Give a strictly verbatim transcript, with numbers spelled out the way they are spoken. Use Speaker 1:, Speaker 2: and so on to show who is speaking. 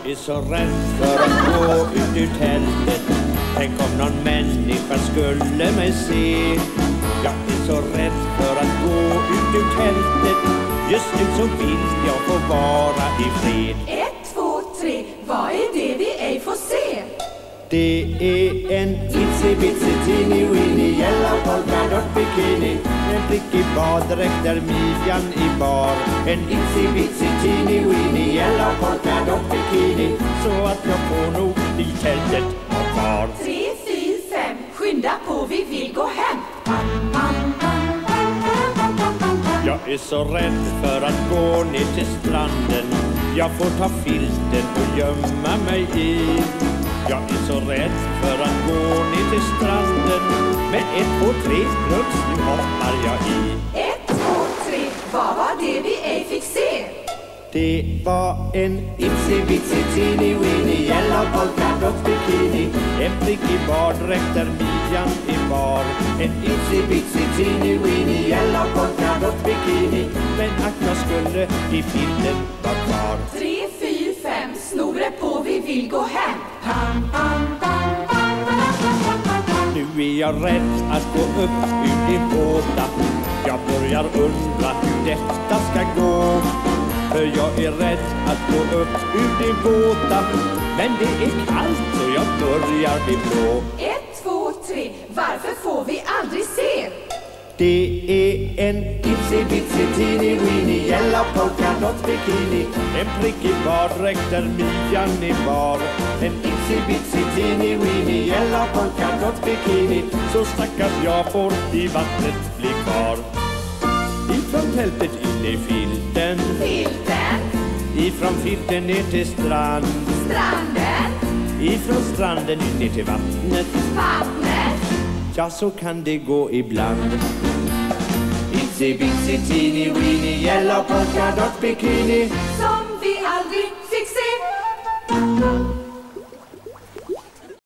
Speaker 1: är så rädd för att gå ut ur tältet. Tänk om någon människa skulle mig se. Jag är så rädd för att gå ut ur tältet. Just nu så vill jag få vara i fred.
Speaker 2: Ett, två, tre, vad är det vi ej får se?
Speaker 1: Det är en Itsy Bitsy Teenie Weenie, yellow polka dot bikini. En prickig baddräkt där midjan i bar. En Itsy Bitsy Teenie Weenie, yellow polka dot bikini. Så att jag får nog i tältet och kvar.
Speaker 2: Tre, fyra, fem, skynda på, vi vill gå hem. Pam, pam, pam, pam, pam, pam, pam, pam.
Speaker 1: Jag är så rädd för att gå ner till stranden. Jag får ta filten och gömma mig i. Jag är så rädd för att gå ner till stranden. Men ett, två, tre, plöts, nu hoppar jag i.
Speaker 2: Ett, två, tre, vad var det vi ej fick se?
Speaker 1: Det var en Itsy Bitsy Teenie Weenie, yellow polka dot bikini. En prickig baddräkt där midjan är bar. En Itsy Bitsy Teenie Weenie, yellow polka dot bikini. Men att jag skulle i filten vara kvar.
Speaker 2: Tre, fyra, fem, snore på, vi vill gå hem. Pam, pam, pam, pam, pam, pam, pam, pam.
Speaker 1: Nu är jag rädd att gå upp ur din båta. Jag börjar undra hur detta ska gå. För jag är rädd att gå upp ur din båta. Men det är kallt så jag börjar bli blå.
Speaker 2: Ett, två, tre, varför får vi aldrig se?
Speaker 1: Det är en Itsy Bitsy Teenie Weenie, yellow polka dot bikini. En prickig baddräkt där midjan är bar. En Itsy Bitsy Teenie Weenie, yellow polka dot bikini. Så stackars jag får i vattnet bli kvar. Ifrån tältet in i filten.
Speaker 2: Filten.
Speaker 1: Ifrån filten ner till strand.
Speaker 2: Stranden.
Speaker 1: Ifrån stranden in ner till vattnet.
Speaker 2: Vattnet.
Speaker 1: Ja, så kan det gå ibland. Itsy Bitsy Teenie Weenie, yellow polka dot bikini.
Speaker 2: Som vi aldrig fick se.